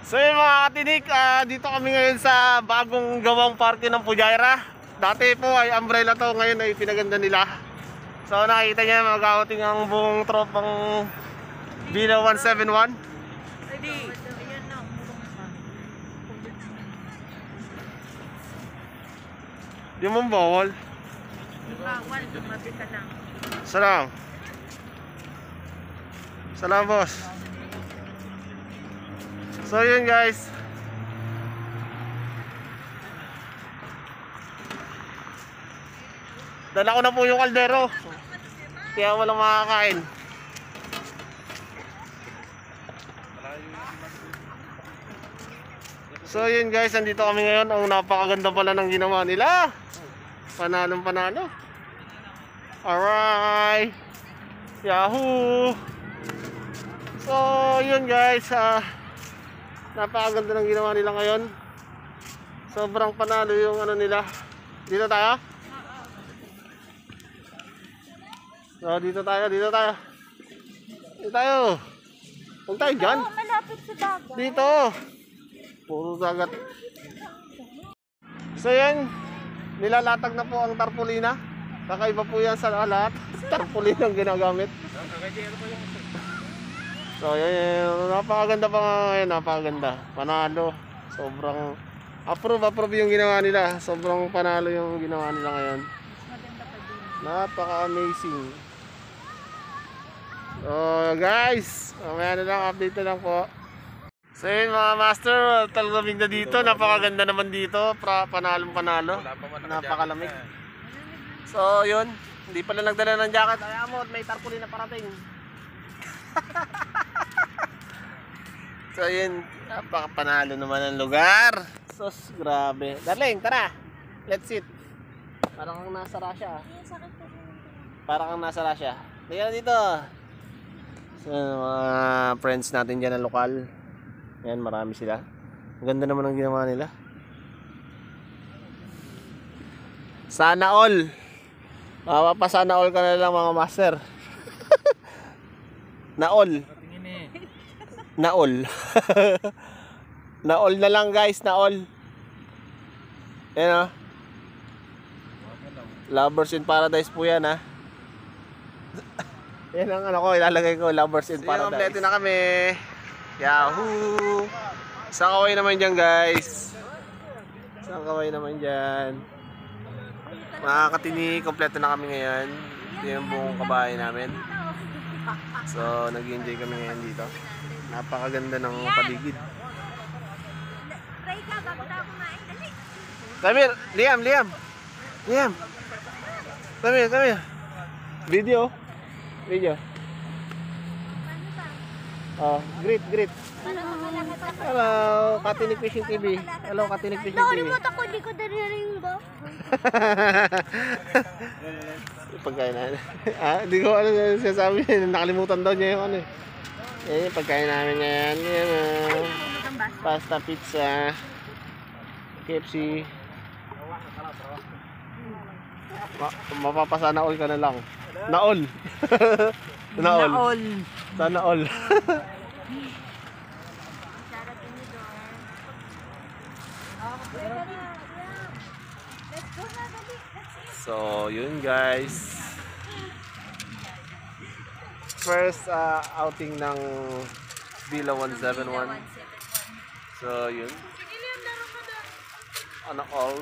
So yun mga katinik, dito kami ngayon sa bagong gawang parke ng Fujairah. Dati po ay umbrella to, ngayon ay pinaganda nila. So nakita niya mag-outing ang buong tropang Villa 171. Ready? Di mo bawal. Bawal, tumabi ka lang. Salam. Salam boss. So yun guys. Dala ko na po yung kaldero. Kaya walang makakain. So yun guys, andito kami ngayon. Ang napakaganda pala ng ginawa nila. Panalong panalo. Alright. Yahoo. So yun guys, napakaganda ng ginawa nila ngayon. Sobrang panalo yung ano nila. Dito tayo. So dito tayo. Dito tayo. Huwag tayo dyan. Malapit sa dagat. Dito. Puro dagat. So yan, nilalatag na po ang tarpaulina. Kakaiba po yan sa lahat. Tarpaulina ang ginagamit. So yan, napakaganda pa nga ngayon, napakaganda. Panalo. Sobrang approve yung ginawa nila. Sobrang panalo yung ginawa nila ngayon. Napaka-amazing. So guys, mamaya na lang, update na lang po. So yun mga master, talagang na dito. Napakaganda naman dito. Panalong-panalo. Napakalamig. So yun, hindi pala nagdala ng jacket. Ay mo, may tarpaulin na parating. So yun, napakapanalo naman ang lugar. Sus, grabe. Darling, tara. Let's sit. Parang kang nasa Russia. Parang kang nasa Russia. Tingnan dito. So mga friends natin dyan na lokal. Yan, marami sila. Ang ganda naman ang ginawa nila. Sana all. Mapapasana all ka na lang mga master. Na all. Na all. Na all na lang guys, na all. Yan o. Lovers in Paradise po yan ha. Yan ang ano ko, ilalagay ko, Lovers in Paradise. Kompleto na kami. Yahoo! Isang kaway naman dyan guys. Isang kaway naman dyan. Mga katini, kompleto na kami ngayon. Ito yung buong kabahay namin. So, nag-enjoy kami ngayon dito. Napakaganda ng paligid. Try ka, bago na kumain. Dali. Tamir, Liam. Tamir. Video. Oh, greet. Hello, Katinik Fishing TV. Hello, Katinik Fishing TV. Remote ako, di ko daririn ba? Pagkain na. Hindi ko ano siya sabi. Nakalimutan daw niya yung ano. Yung pagkain namin ngayon. Yan, pasta, pizza, KFC. Mapapasana all ka na lang. Naol. Naol. Sana all. So, yun guys. First outing ng Villa 171. So, yun. Ano all?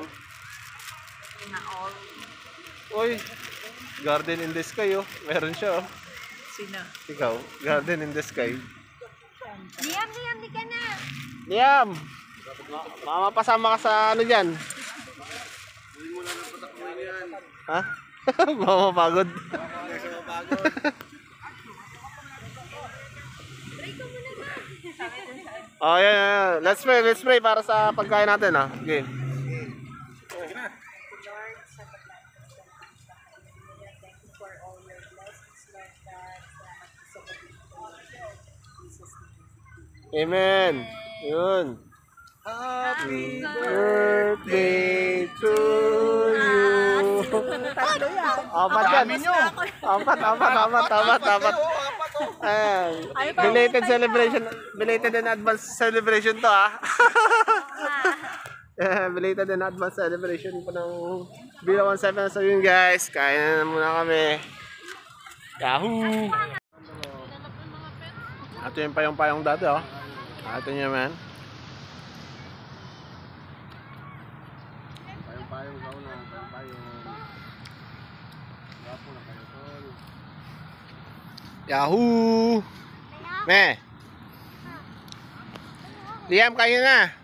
Uy, Garden in the Sky oh. Meron siya oh. Sino? Ikaw, Garden in the Sky. Liam, di ka na. Liam! Mamapasama ka sa ano dyan? Ha? Mamapagod. Oh, yeah. Let's pray para sa pagkain natin ha. Okay. Amen. Yun. Happy birthday to you. Apat yan. Apat. Belated celebration. Belated and advance celebration to ah. Belated and advance celebration po ng Bilang 17. So yun guys, kain na muna kami. Yahoo! Ito yung payong-payong dati oh. Ito niya man. Payong-payong sauna, payong-payong. Gapo na kayo tol. Yahoo! Me! Liam, kain na!